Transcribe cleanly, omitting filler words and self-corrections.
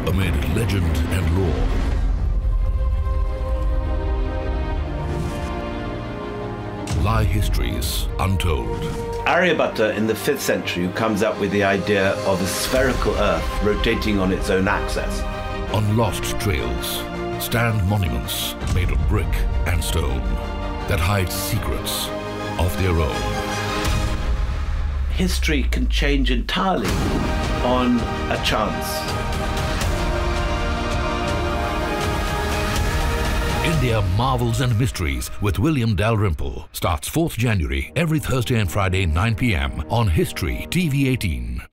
amid legend and lore. Lie histories untold. Aryabhatta in the 5th century who comes up with the idea of a spherical Earth rotating on its own axis. On lost trails stand monuments made of brick and stone that hide secrets of their own. History can change entirely on a chance. India Marvels and Mysteries with William Dalrymple starts 4th January every Thursday and Friday 9 p.m. on History TV 18.